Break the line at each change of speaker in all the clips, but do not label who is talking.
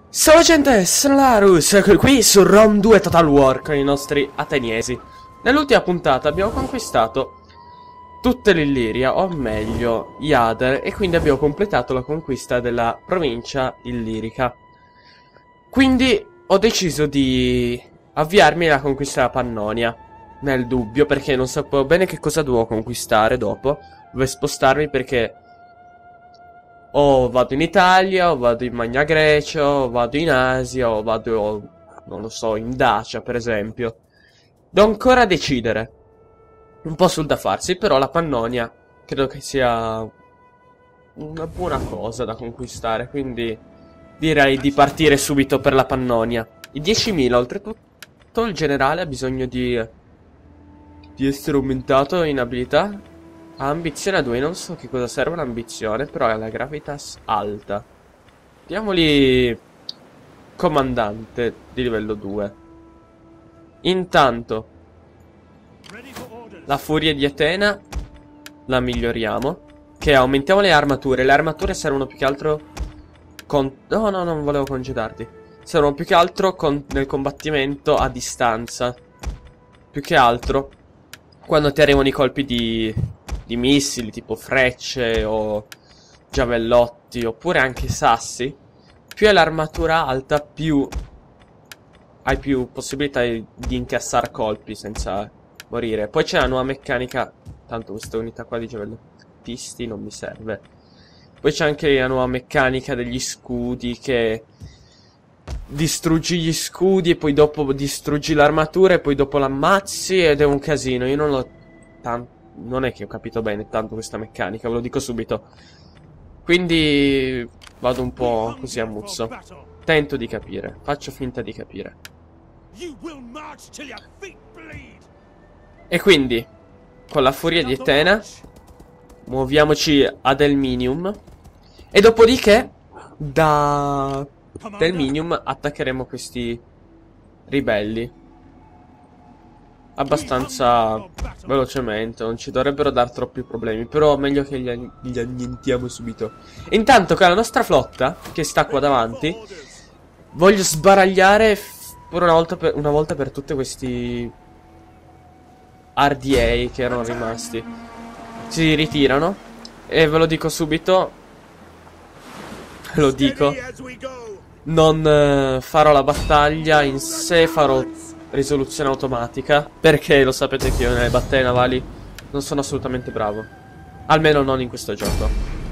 Ciao gente, sono Larus, ecco qui su Rome 2 Total War con i nostri ateniesi. Nell'ultima puntata abbiamo conquistato tutta l'Illiria, o meglio, Iader, e quindi abbiamo completato la conquista della provincia illirica. Quindi ho deciso di avviarmi alla conquista della Pannonia, nel dubbio, perché non sapevo bene che cosa dovevo conquistare dopo. Dovevo spostarmi perché o vado in Italia, o vado in Magna Grecia, o vado in Asia, o vado, non lo so, in Dacia, per esempio. Devo ancora decidere. Un po' sul da farsi, però la Pannonia credo che sia una buona cosa da conquistare, quindi direi di partire subito per la Pannonia. I 10.000, oltretutto, il generale ha bisogno di essere aumentato in abilità. Ha ambizione a 2, non so che cosa serve l'ambizione, però ha la gravitas alta. Diamogli comandante di livello 2. Intanto la furia di Atena la miglioriamo, che aumentiamo le armature. Le armature servono più che altro no, non volevo congedarti. Servono più che altro nel combattimento a distanza. Più che altro quando ti arrivano i colpi di missili tipo frecce o giavellotti, oppure anche sassi. Più è l'armatura alta, più hai più possibilità di incassare colpi senza morire. Poi c'è la nuova meccanica, tanto questa unità qua di giavellottisti non mi serve. Poi c'è anche la nuova meccanica degli scudi, che distruggi gli scudi e poi dopo distruggi l'armatura e poi dopo l'ammazzi, ed è un casino. Io non è che ho capito bene tanto questa meccanica, ve lo dico subito. Quindi vado un po' così a muzzo. Tento di capire, faccio finta di capire. E quindi, con la furia di Atena, muoviamoci ad Elminium. E dopodiché, da Elminium attaccheremo questi ribelli abbastanza velocemente. Non ci dovrebbero dar troppi problemi, però meglio che li annientiamo subito. Intanto con la nostra flotta, che sta qua davanti, voglio sbaragliare per una volta per tutte questi RDA che erano rimasti. Si ritirano, e ve lo dico subito, lo dico, non farò la battaglia in sé, farò risoluzione automatica, perché lo sapete che io nelle battaglie navali non sono assolutamente bravo, almeno non in questo gioco.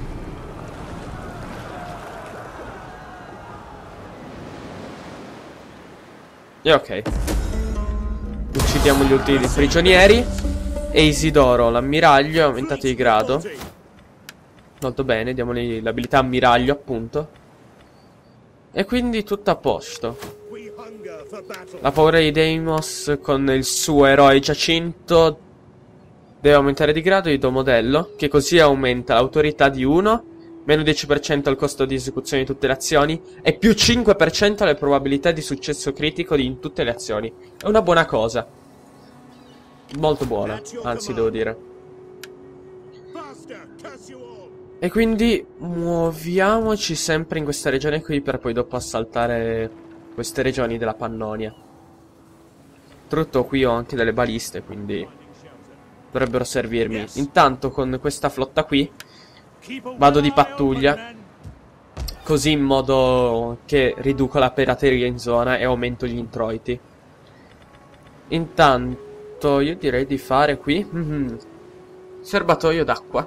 E ok, uccidiamo gli ultimi prigionieri. E Isidoro, l'ammiraglio, è aumentato di grado. Molto bene, diamogli l'abilità ammiraglio, appunto. E quindi tutto a posto. La paura di Deimos con il suo eroe Giacinto deve aumentare di grado. Gli do modello, che così aumenta l'autorità di 1, meno 10% al costo di esecuzione di tutte le azioni, e più 5% alle probabilità di successo critico in tutte le azioni. È una buona cosa. Molto buona, anzi devo dire. E quindi muoviamoci sempre in questa regione qui, per poi dopo assaltare queste regioni della Pannonia. Oltretutto qui ho anche delle baliste, quindi dovrebbero servirmi. Intanto con questa flotta qui vado di pattuglia, così in modo che riduco la pirateria in zona e aumento gli introiti. Intanto io direi di fare qui serbatoio d'acqua.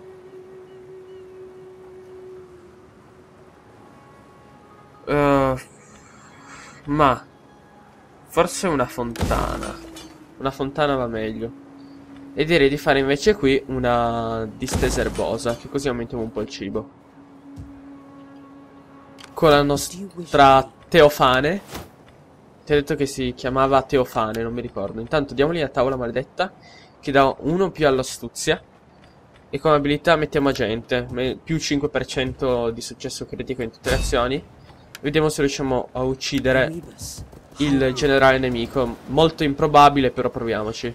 Ma forse una fontana. Una fontana va meglio. E direi di fare invece qui una distesa erbosa, che così aumentiamo un po' il cibo. Con la nostra Teofane. Ti ho detto che si chiamava Teofane, non mi ricordo. Intanto diamogli la tavola maledetta, che dà 1 più all'astuzia. E come abilità mettiamo agente, più 5% di successo critico in tutte le azioni. Vediamo se riusciamo a uccidere il generale nemico. Molto improbabile, però proviamoci.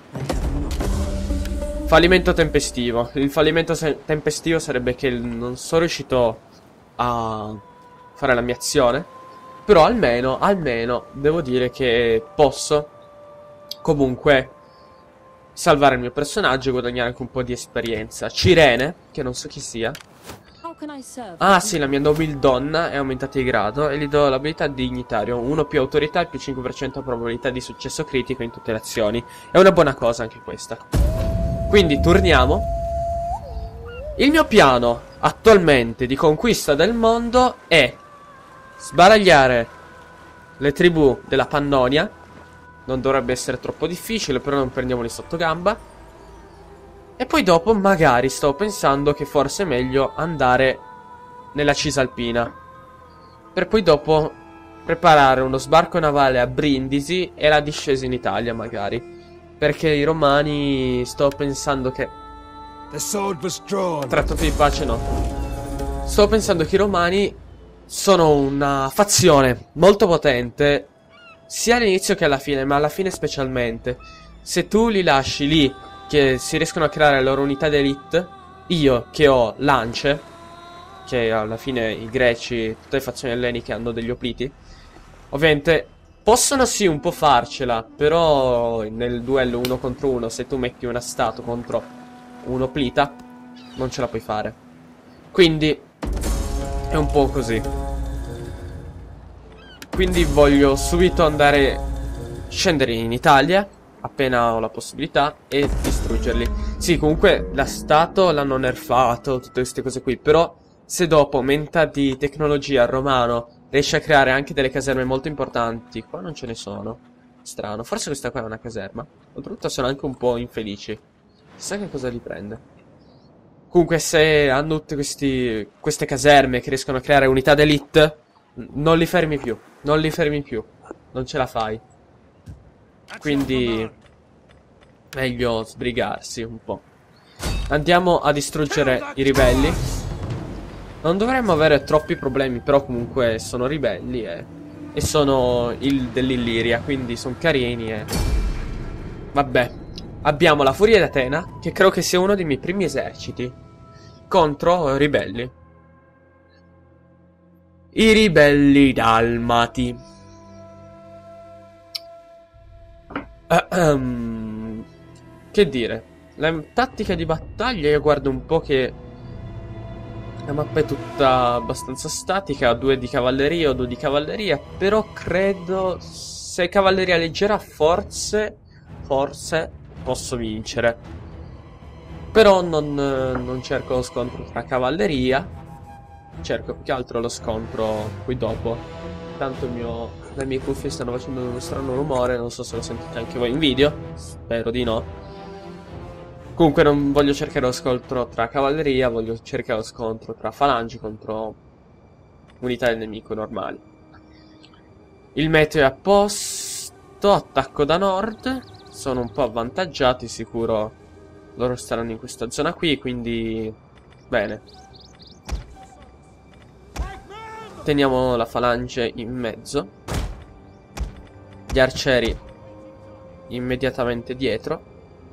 Fallimento tempestivo. Il fallimento tempestivo sarebbe che non sono riuscito a fare la mia azione. Però almeno, devo dire che posso comunque salvare il mio personaggio e guadagnare anche un po' di esperienza. Cirene, che non so chi sia. Ah sì, la mia nobildonna è aumentata di grado e gli do l'abilità dignitario. 1 più autorità e più 5% probabilità di successo critico in tutte le azioni. È una buona cosa anche questa. Quindi torniamo. Il mio piano attualmente di conquista del mondo è sbaragliare le tribù della Pannonia. Non dovrebbe essere troppo difficile, però non prendiamoli sotto gamba. E poi dopo magari stavo pensando che forse è meglio andare nella Cisalpina, per poi dopo preparare uno sbarco navale a Brindisi e la discesa in Italia magari. Perché i romani, sto pensando che... Trattato di pace no. Sto pensando che i romani sono una fazione molto potente, sia all'inizio che alla fine, ma alla fine specialmente. Se tu li lasci lì, che si riescono a creare la loro unità d'elite, io che ho lance, che alla fine i greci, tutte le fazioni elleniche hanno degli opliti, ovviamente possono sì un po' farcela, però nel duello 1 contro 1, se tu metti una statua contro un oplita, non ce la puoi fare. Quindi è un po' così. Quindi voglio subito scendere in Italia appena ho la possibilità e distruggerli. Sì, comunque la stato l'hanno nerfato, tutte queste cose qui, però se dopo aumenta di tecnologia il romano, riesce a creare anche delle caserme molto importanti. Qua non ce ne sono. Strano, forse questa qua è una caserma. Oltretutto sono anche un po' infelici. Chissà che cosa li prende. Comunque se hanno tutte queste caserme che riescono a creare unità d'elite, non li fermi più. Non li fermi più. Non ce la fai. Quindi meglio sbrigarsi un po'. Andiamo a distruggere i ribelli. Non dovremmo avere troppi problemi, però comunque sono ribelli e sono dell'Illiria, quindi sono carini e... Vabbè. Abbiamo la Furia di Atena, che credo che sia uno dei miei primi eserciti, contro ribelli. I ribelli dalmati. Che dire, la tattica di battaglia, io guardo un po' che la mappa è tutta abbastanza statica, 2 di cavalleria o 2 di cavalleria, però credo se cavalleria leggera forse posso vincere. Però non cerco lo scontro tra cavalleria, cerco più che altro lo scontro qui dopo. Tanto le mie cuffie stanno facendo uno strano rumore, non so se lo sentite anche voi in video, spero di no. Comunque non voglio cercare lo scontro tra cavalleria, voglio cercare lo scontro tra falangi contro unità del nemico normali. Il meteo è a posto, attacco da nord, sono un po' avvantaggiati, sicuro loro staranno in questa zona qui, quindi bene. Teniamo la falange in mezzo, gli arcieri immediatamente dietro,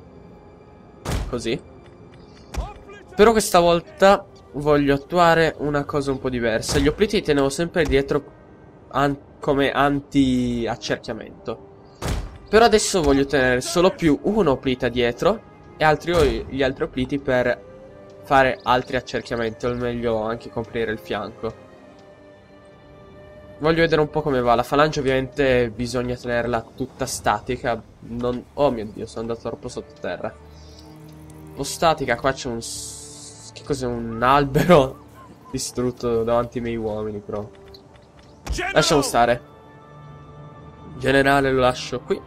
così. Però questa volta voglio attuare una cosa un po' diversa. Gli opliti li tenevo sempre dietro come anti-accerchiamento. Però adesso voglio tenere solo più un oplita dietro e gli altri opliti per fare altri accerchiamenti, o meglio anche coprire il fianco. Voglio vedere un po' come va. La falange ovviamente bisogna tenerla tutta statica. Oh mio Dio, sono andato troppo sottoterra. Un po' statica, qua c'è un... Che cos'è? Un albero distrutto davanti ai miei uomini, però. Lasciamo stare. Generale lo lascio qui.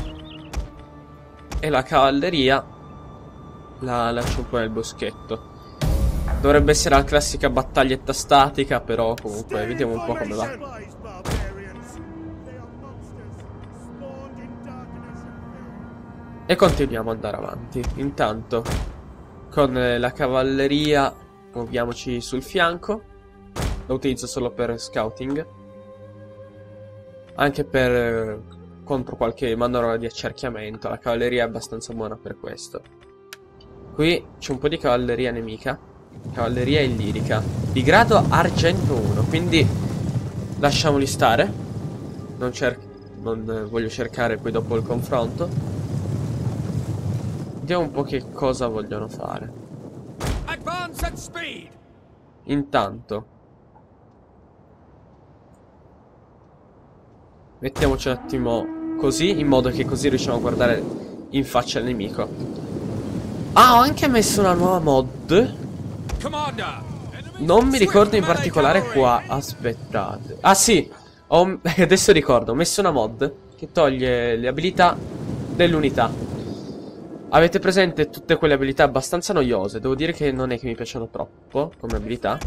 E la cavalleria la lascio un po' nel boschetto. Dovrebbe essere la classica battaglietta statica, però comunque vediamo un po' come va. E continuiamo ad andare avanti. Intanto con la cavalleria muoviamoci sul fianco. Lo utilizzo solo per scouting, anche per contro qualche manovra di accerchiamento. La cavalleria è abbastanza buona per questo. Qui c'è un po' di cavalleria nemica, cavalleria illirica di grado argento 1, quindi lasciamoli stare. Non voglio cercare poi dopo il confronto. Vediamo un po' che cosa vogliono fare. Intanto mettiamoci un attimo così, in modo che così riusciamo a guardare in faccia il nemico. Ah, ho anche messo una nuova mod. Non mi ricordo in particolare qua. Aspettate. Ah sì, adesso ricordo, ho messo una mod che toglie le abilità dell'unità. Avete presente tutte quelle abilità abbastanza noiose? Devo dire che non è che mi piacciono troppo come abilità.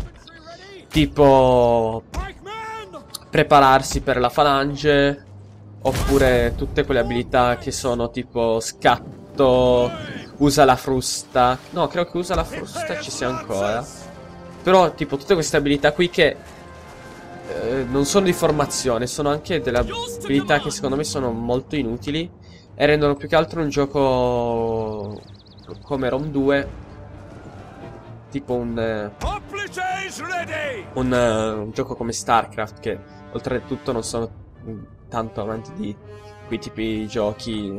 Tipo prepararsi per la falange. Oppure tutte quelle abilità che sono tipo scatto, usa la frusta. No, credo che usa la frusta ci sia ancora. Però tipo tutte queste abilità qui che non sono di formazione, sono anche delle abilità che secondo me sono molto inutili e rendono più che altro un gioco come Rome 2 tipo un gioco come StarCraft, che oltretutto non sono tanto amanti di quei tipi di giochi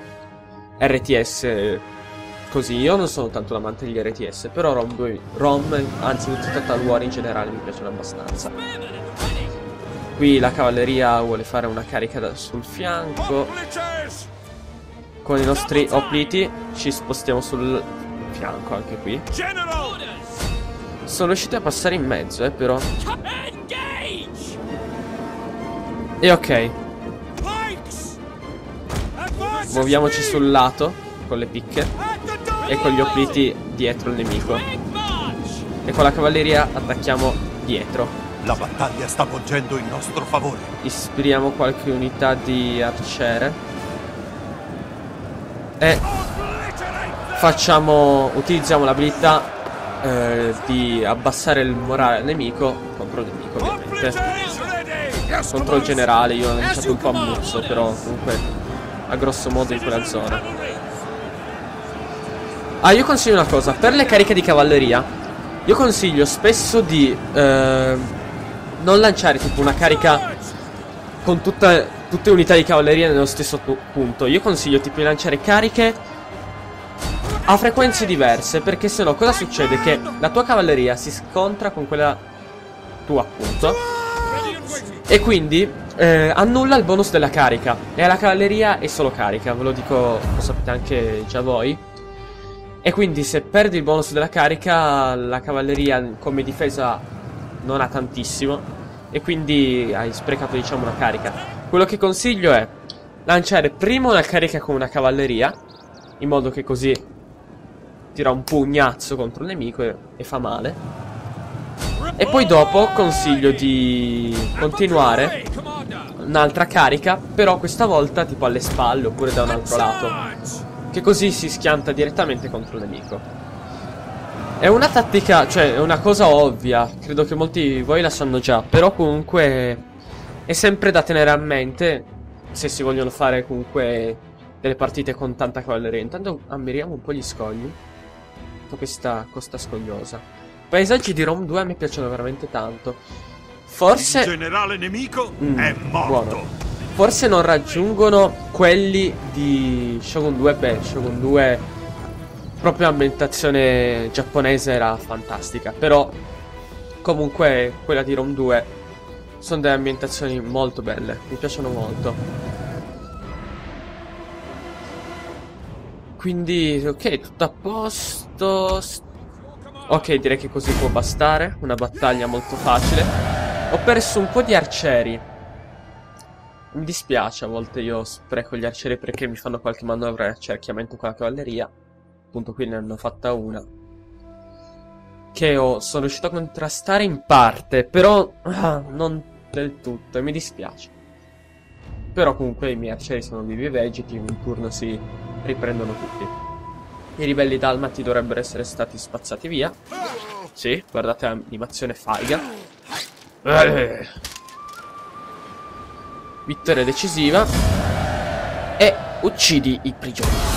RTS così. Io non sono tanto un amante degli RTS, però Rome, anzi tutti i Total War in generale mi piacciono abbastanza. Qui la cavalleria vuole fare una carica sul fianco. Con i nostri opliti ci spostiamo sul fianco anche qui. Sono riusciti a passare in mezzo, però. E ok. Muoviamoci sul lato con le picche e con gli opliti dietro il nemico. E con la cavalleria attacchiamo dietro.
La battaglia sta volgendo in nostro favore.
Ispiriamo qualche unità di arciere e utilizziamo l'abilità di abbassare il morale al nemico contro il nemico, ovviamente. Contro il generale io ho lanciato un po' a muzzo, però comunque a grosso modo in quella zona. Ah, io consiglio una cosa, per le cariche di cavalleria io consiglio spesso di non lanciare tipo una carica con tutte unità di cavalleria nello stesso punto. Io consiglio tipo di lanciare cariche a frequenze diverse, perché sennò cosa succede? Che la tua cavalleria si scontra con quella tua, appunto, e quindi annulla il bonus della carica. E la cavalleria è solo carica, ve lo dico, lo sapete anche già voi. E quindi se perdi il bonus della carica, la cavalleria come difesa non ha tantissimo, e quindi hai sprecato, diciamo, una carica. Quello che consiglio è lanciare prima una carica con una cavalleria, in modo che così tira un pugnazzo contro il nemico e fa male. E poi dopo consiglio di continuare un'altra carica, però questa volta tipo alle spalle oppure da un altro lato, che così si schianta direttamente contro il nemico. È una tattica, cioè è una cosa ovvia, credo che molti di voi la sanno già, però comunque è sempre da tenere a mente se si vogliono fare comunque delle partite con tanta cavalleria. Intanto ammiriamo un po' gli scogli, questa costa scogliosa. I paesaggi di Rome 2 a me piacciono veramente tanto. Forse
il generale nemico è morto.
Buono. Forse non raggiungono quelli di Shogun 2. Beh, Shogun 2 proprio l'ambientazione giapponese era fantastica, però comunque quella di Rome 2 sono delle ambientazioni molto belle, mi piacciono molto. Quindi ok, tutto a posto. Ok, direi che così può bastare. Una battaglia molto facile. Ho perso un po' di arcieri. Mi dispiace, a volte io spreco gli arcieri perché mi fanno qualche manovra di accerchiamento con la cavalleria. Appunto qui ne hanno fatta una che sono riuscito a contrastare in parte, però non del tutto, e mi dispiace. Però comunque i miei arcieri sono vivi e vegeti, in un turno si riprendono tutti. I ribelli dalmati dovrebbero essere stati spazzati via. Sì, guardate l'animazione faiga. Vittoria decisiva. E uccidi i prigionieri.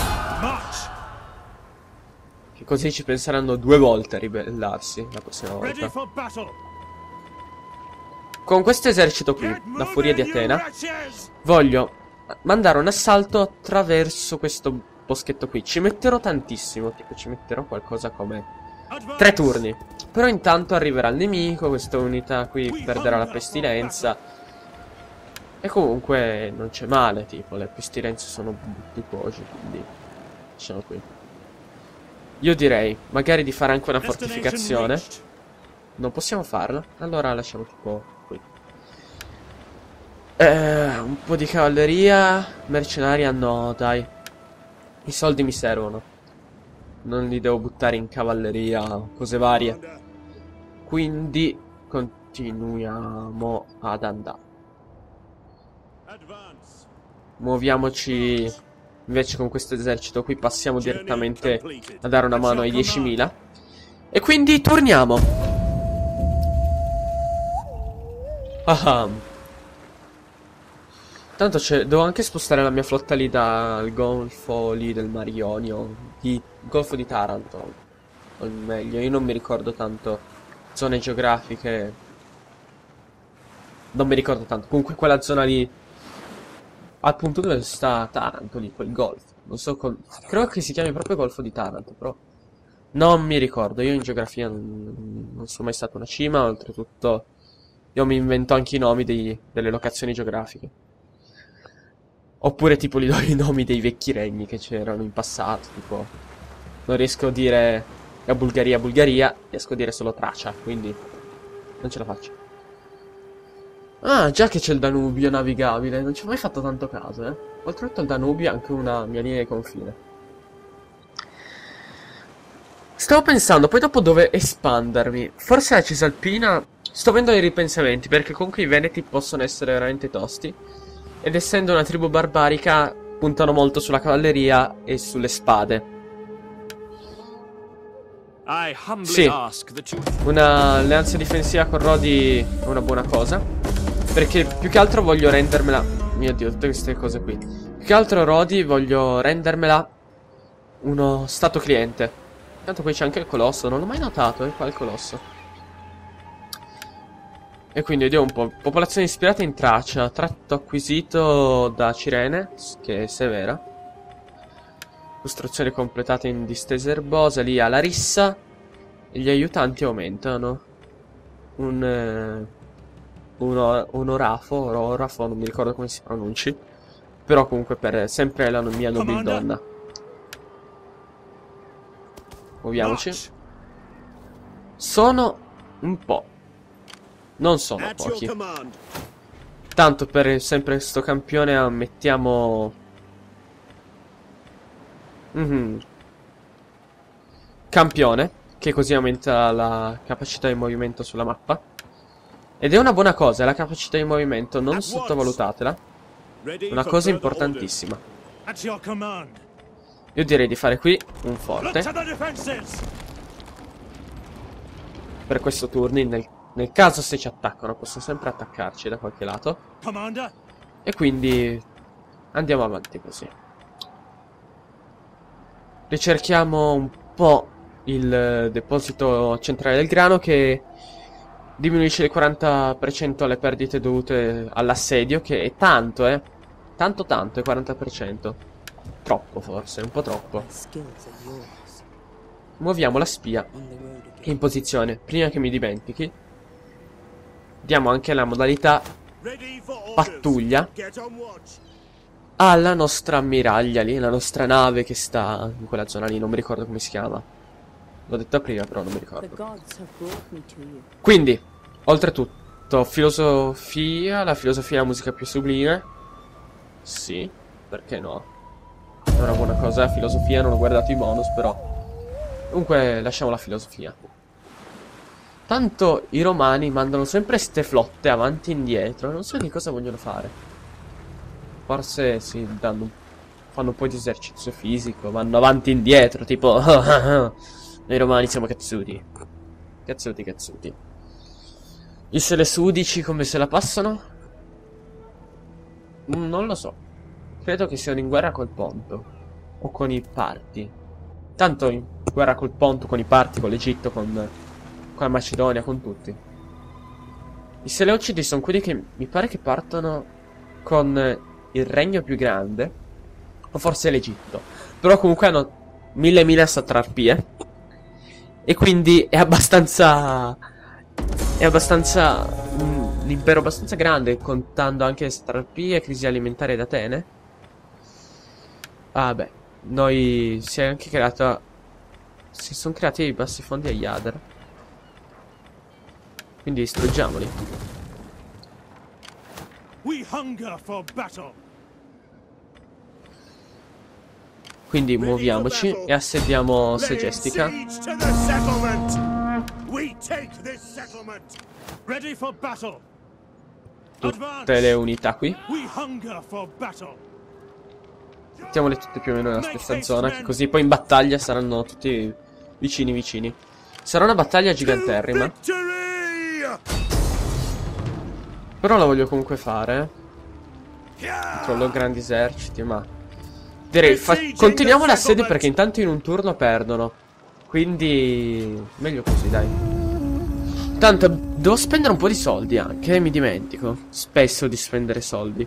Che così ci penseranno due volte a ribellarsi la prossima volta. Con questo esercito qui, la furia di Atena, voglio mandare un assalto attraverso questo boschetto qui. Ci metterò tantissimo, tipo ci metterò qualcosa come 3 turni. Però intanto arriverà il nemico, questa unità qui perderà la pestilenza. E comunque non c'è male, tipo, le pestilenze sono bucose, quindi lasciamo qui. Io direi magari di fare anche una fortificazione. Non possiamo farla? Allora lasciamo tipo qui. Un po' di cavalleria. Mercenaria no, dai. I soldi mi servono. Non li devo buttare in cavalleria, cose varie. Quindi continuiamo ad andare. Muoviamoci invece con questo esercito qui. Passiamo direttamente a dare una mano ai 10.000. E quindi torniamo. Tanto devo anche spostare la mia flotta lì dal golfo lì del Mar Ionio, di golfo di Taranto, o meglio, io non mi ricordo tanto zone geografiche, non mi ricordo tanto, comunque quella zona lì, al punto dove sta Taranto, lì, quel golfo, non so, credo che si chiami proprio golfo di Taranto, però non mi ricordo, io in geografia non sono mai stato una cima, oltretutto io mi invento anche i nomi delle locazioni geografiche. Oppure tipo li do i nomi dei vecchi regni che c'erano in passato, tipo non riesco a dire la Bulgaria, riesco a dire solo Tracia, quindi non ce la faccio. Ah, già che c'è il Danubio navigabile, non ci ho mai fatto tanto caso, eh. Oltretutto il Danubio è anche una mia linea di confine. Stavo pensando poi dopo dove espandermi. Forse la Cisalpina. Sto avendo dei ripensamenti, perché comunque i Veneti possono essere veramente tosti. Ed essendo una tribù barbarica, puntano molto sulla cavalleria e sulle spade. Sì, un'alleanza difensiva con Rodi è una buona cosa. Perché più che altro voglio rendermela... Mio Dio, tutte queste cose qui. Più che altro Rodi voglio rendermela uno stato cliente. Tanto qui c'è anche il colosso, non l'ho mai notato, qua il colosso. E quindi vediamo un po'. Popolazione ispirata in Tracia. Tratto acquisito da Cirene, che è severa. Costruzione completata in distesa erbosa. Lì a Larissa. E gli aiutanti aumentano. Un orafo, non mi ricordo come si pronunci. Però comunque per sempre la mia nobildonna. Muoviamoci. Sono un po'. Non sono pochi. Tanto per sempre sto campione ammettiamo... Campione, che così aumenta la capacità di movimento sulla mappa. Ed è una buona cosa, la capacità di movimento, non sottovalutatela. Una cosa importantissima. Io direi di fare qui un forte. Per questo turno, nel caso se ci attaccano, posso sempre attaccarci da qualche lato. E quindi andiamo avanti così. Ricerchiamo un po' il deposito centrale del grano, che diminuisce del 40% le perdite dovute all'assedio, che è tanto, tanto, è 40%. Troppo forse, un po' troppo. Muoviamo la spia in posizione, prima che mi dimentichi. Diamo anche la modalità pattuglia alla nostra ammiraglia lì, la nostra nave che sta in quella zona lì, non mi ricordo come si chiama. L'ho detto prima, però non mi ricordo. Quindi, oltretutto, filosofia, la filosofia è la musica più sublime. Sì, perché no? È una buona cosa, filosofia, non ho guardato i bonus, però. Comunque, lasciamo la filosofia. Tanto i romani mandano sempre ste flotte avanti e indietro. Non so che cosa vogliono fare. Forse si fanno un po' di esercizio fisico. Vanno avanti e indietro. Tipo noi romani siamo cazzuti. Cazzuti. I Selesudici come se la passano? Non lo so. Credo che siano in guerra col Ponto. O con i Parti. Tanto in guerra col Ponto, con i Parti, con l'Egitto, con la Macedonia, con tutti. I Seleucidi sono quelli che mi pare che partono con il regno più grande, o forse l'Egitto. Però comunque hanno mille satrapie. E quindi è abbastanza... un impero abbastanza grande, contando anche le satrapie, crisi alimentari ad Atene. Ah beh, noi si è anche creata... Si sono creati i bassi fondi a Yader. Quindi distruggiamoli.
We hunger for battle.
Quindi muoviamoci e assediamo Segestica. Tutte le unità qui. Mettiamole tutte più o meno nella stessa zona, che così poi in battaglia saranno tutti vicini. Sarà una battaglia giganterrima. Però la voglio comunque fare. Controllo grandi eserciti, ma... direi, continuiamo l'assedio perché intanto in un turno perdono. Quindi... meglio così, dai. Tanto, devo spendere un po' di soldi anche, mi dimentico spesso di spendere soldi.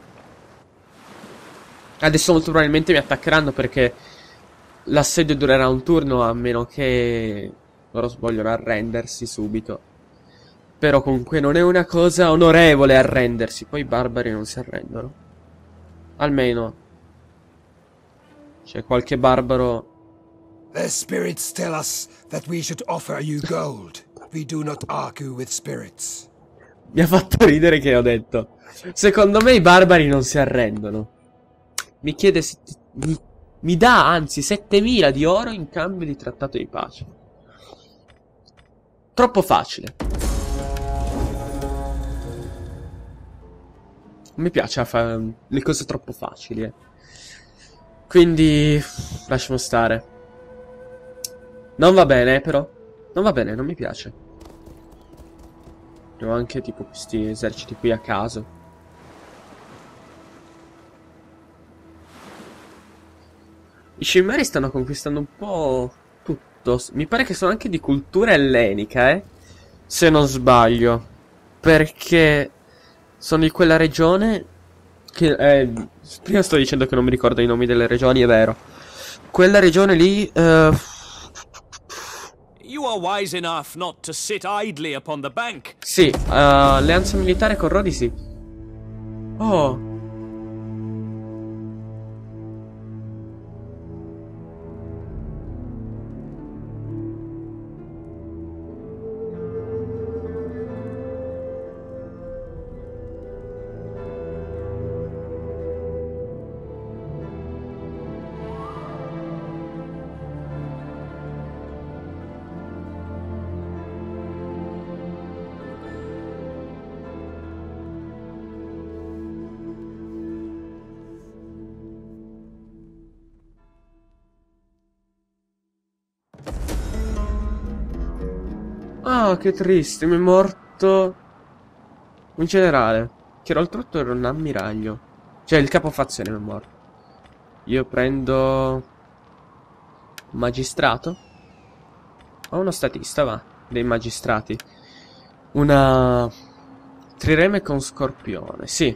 Adesso molto probabilmente mi attaccheranno perché l'assedio durerà un turno, a meno che loro vogliono arrendersi subito. Però comunque non è una cosa onorevole arrendersi. Poi i barbari non si arrendono. Almeno c'è qualche barbaro.
The spirits tell us that we should offer you gold. We do not argue with spirits.
Mi ha fatto ridere che ho detto: secondo me i barbari non si arrendono. Mi chiede mi dà anzi 7000 di oro in cambio di trattato di pace. Troppo facile. Non mi piace fare le cose troppo facili, Quindi lasciamo stare. Non va bene, però. Non va bene, non mi piace. Ho anche tipo questi eserciti qui a caso. I Cimmeri stanno conquistando un po' tutto. Mi pare che sono anche di cultura ellenica, se non sbaglio. Perché sono di quella regione che... prima sto dicendo che non mi ricordo i nomi delle regioni, è vero. Quella regione lì...
You are wise enough not to sit idly upon the bank.
Sì, alleanza militare con Rodisi. Oh. Ah, che triste, mi è morto un generale, che era oltretutto era un ammiraglio. Cioè, il capofazione mi è morto. Io prendo... magistrato? O uno statista, va, dei magistrati. Una... trireme con scorpione, sì.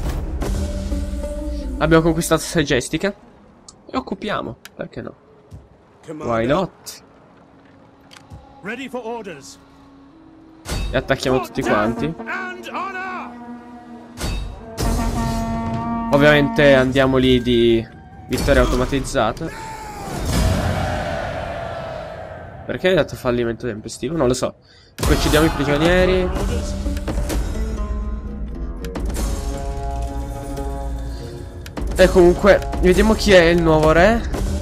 Abbiamo conquistato Segestica. E occupiamo, perché no? Why not?
Ready for orders.
E attacchiamo tutti quanti. Ovviamente andiamo lì di vittoria automatizzata. Perché hai dato fallimento tempestivo? Non lo so. Poi uccidiamo i prigionieri. E comunque vediamo chi è il nuovo re.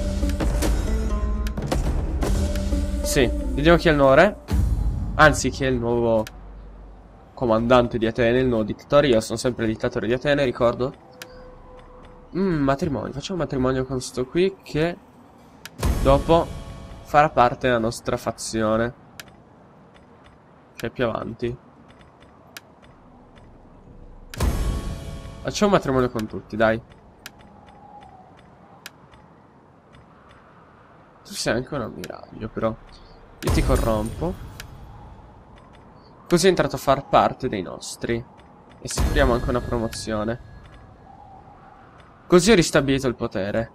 Sì, vediamo chi è il nuovo re. Anzi, chi è il nuovo comandante di Atene, il nuovo dittatore. Io sono sempre il dittatore di Atene, ricordo. Matrimonio. Facciamo un matrimonio con sto qui che dopo farà parte della nostra fazione. Cioè più avanti. Facciamo un matrimonio con tutti, dai. Tu sei anche un ammiraglio, però. Io ti corrompo. Così è entrato a far parte dei nostri. E sicuriamo anche una promozione. Così ho ristabilito il potere.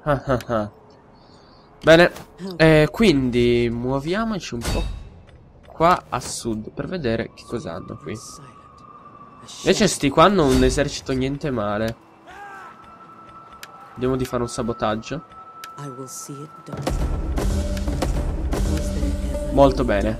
Bene, quindi muoviamoci un po' qua a sud per vedere che cosa hanno qui. Invece sti qua hanno un esercito niente male. Vediamo di fare un sabotaggio. Molto bene.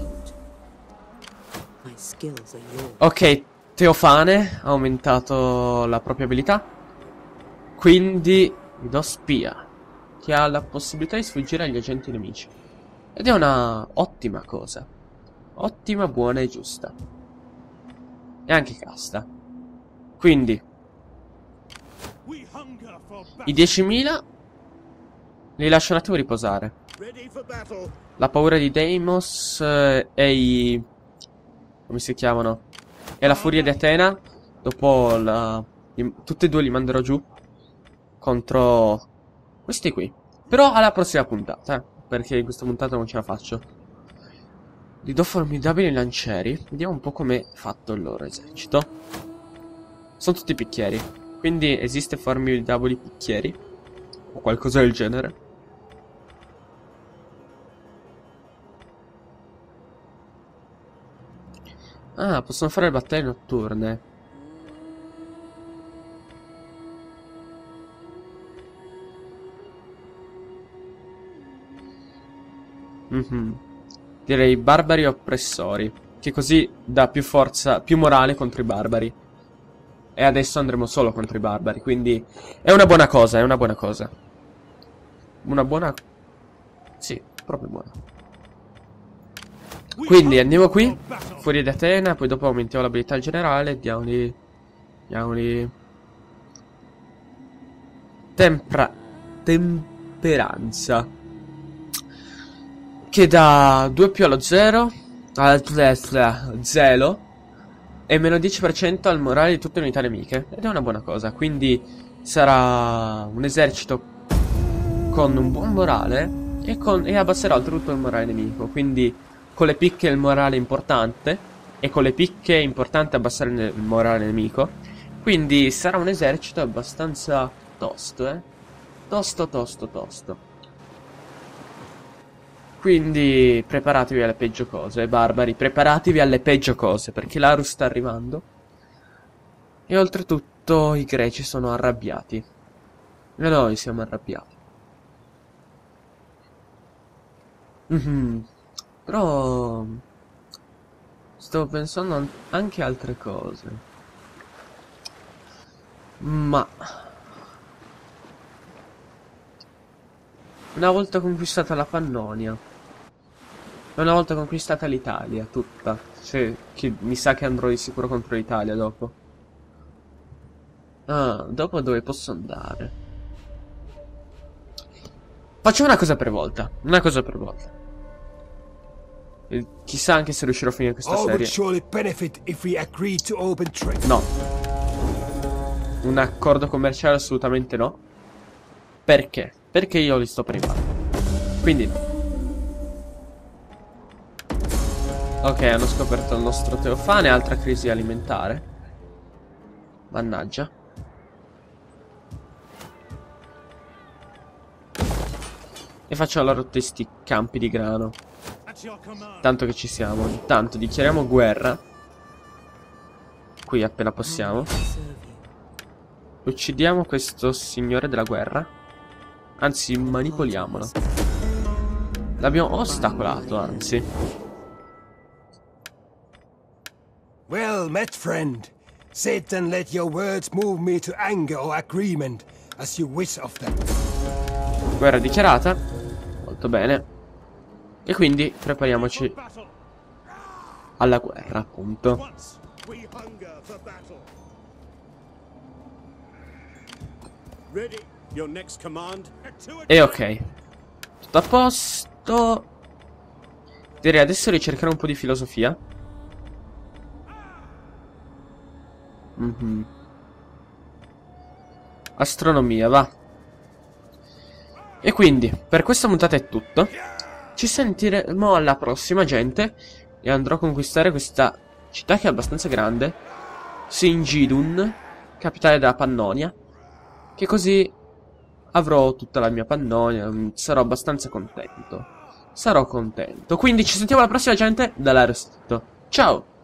Ok, Teofane ha aumentato la propria abilità. Quindi gli do spia, che ha la possibilità di sfuggire agli agenti nemici. Ed è una ottima cosa. Ottima, buona e giusta. E anche casta. Quindi i 10.000 li lascio un attimo riposare. La paura di Deimos e i... come si chiamano? E la furia di Atena. Dopo tutti e due li manderò giù contro questi qui. Però alla prossima puntata, perché in questa puntata non ce la faccio. Gli do formidabili lancieri. Vediamo un po' com'è fatto il loro esercito. Sono tutti picchieri. Quindi esiste formidabili picchieri o qualcosa del genere. Ah, possono fare le battaglie notturne. Direi barbari oppressori, che così dà più forza, più morale contro i barbari. E adesso andremo solo contro i barbari, quindi è una buona cosa, è una buona cosa. Una buona... sì, proprio buona. Quindi andiamo qui, fuori di Atena, poi dopo aumentiamo l'abilità generale, diamoli... Temperanza. Che dà 2 più allo 0, e meno 10% al morale di tutte le unità nemiche. Ed è una buona cosa, quindi sarà un esercito con un buon morale e abbasserà oltretutto il morale nemico. Quindi con le picche il morale è importante, e con le picche è importante abbassare il morale nemico. Quindi sarà un esercito abbastanza tosto, tosto. Quindi preparatevi alle peggio cose, barbari, preparatevi alle peggio cose, perché l'Arus sta arrivando. E oltretutto i greci sono arrabbiati. E noi siamo arrabbiati. Però stavo pensando anche altre cose. Ma una volta conquistata la Pannonia e una volta conquistata l'Italia tutta, che mi sa che andrò di sicuro contro l'Italia dopo. Ah, dopo dove posso andare? Facciamo una cosa per volta. Una cosa per volta. E chissà anche se riuscirò a finire questa serie. No. Un accordo commerciale assolutamente no. Perché? Perché io li sto privando. Quindi no. Ok, hanno scoperto il nostro Teofane. Altra crisi alimentare. Mannaggia. E faccio loro tutti sti campi di grano. Tanto che ci siamo. Intanto dichiariamo guerra. Qui appena possiamo. Uccidiamo questo signore della guerra. Anzi, manipoliamolo. L'abbiamo ostacolato, anzi.
Well met, friend. Sit and let your words move me to anger or agreement, as you wish of them.
Guerra dichiarata. Molto bene. E quindi prepariamoci alla guerra, appunto. E ok. Tutto a posto. Direi adesso ricercare un po' di filosofia. Astronomia, va. E quindi, per questa puntata è tutto. Ci sentiremo alla prossima, gente. E andrò a conquistare questa città che è abbastanza grande, Singidun, capitale della Pannonia, che così avrò tutta la mia Pannonia, sarò abbastanza contento. Sarò contento. Quindi ci sentiamo alla prossima, gente, dall'Aerostito. Ciao!